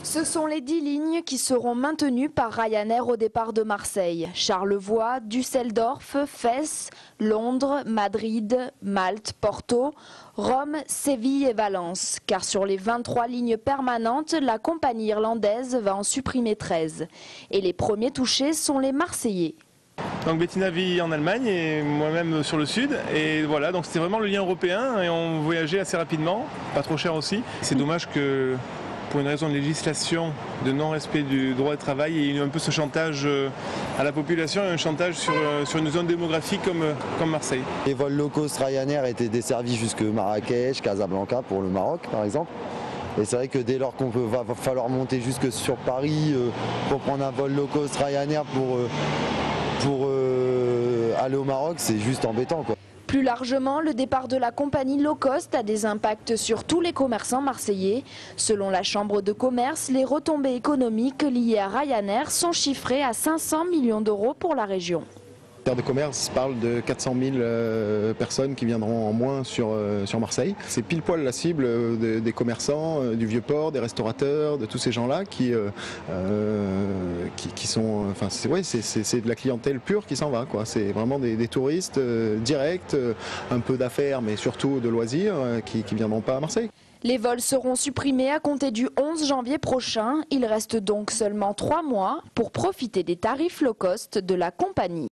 Ce sont les 10 lignes qui seront maintenues par Ryanair au départ de Marseille. Charlevoix, Düsseldorf, Fès, Londres, Madrid, Malte, Porto, Rome, Séville et Valence. Car sur les 23 lignes permanentes, la compagnie irlandaise va en supprimer 13. Et les premiers touchés sont les Marseillais. Donc Bettina vit en Allemagne et moi-même sur le sud, et voilà, donc c'était vraiment le lien européen et on voyageait assez rapidement, pas trop cher aussi. C'est dommage que pour une raison de législation, de non-respect du droit de travail, il y a eu un peu ce chantage à la population et un chantage sur une zone démographique comme Marseille. Les vols low cost Ryanair étaient desservis jusque Marrakech, Casablanca pour le Maroc par exemple. Et c'est vrai que dès lors qu'on va falloir monter jusque sur Paris pour prendre un vol low cost Ryanair pour aller au Maroc, c'est juste embêtant, quoi. Plus largement, le départ de la compagnie low cost a des impacts sur tous les commerçants marseillais. Selon la Chambre de commerce, les retombées économiques liées à Ryanair sont chiffrées à 500 millions d'euros pour la région. Le ministère de commerce parle de 400 000 personnes qui viendront en moins sur Marseille. C'est pile poil la cible des commerçants, du Vieux-Port, des restaurateurs, de tous ces gens-là qui sont... Enfin, c'est de la clientèle pure qui s'en va, quoi. C'est vraiment des touristes directs, un peu d'affaires, mais surtout de loisirs, qui ne viendront pas à Marseille. Les vols seront supprimés à compter du 11 janvier prochain. Il reste donc seulement 3 mois pour profiter des tarifs low cost de la compagnie.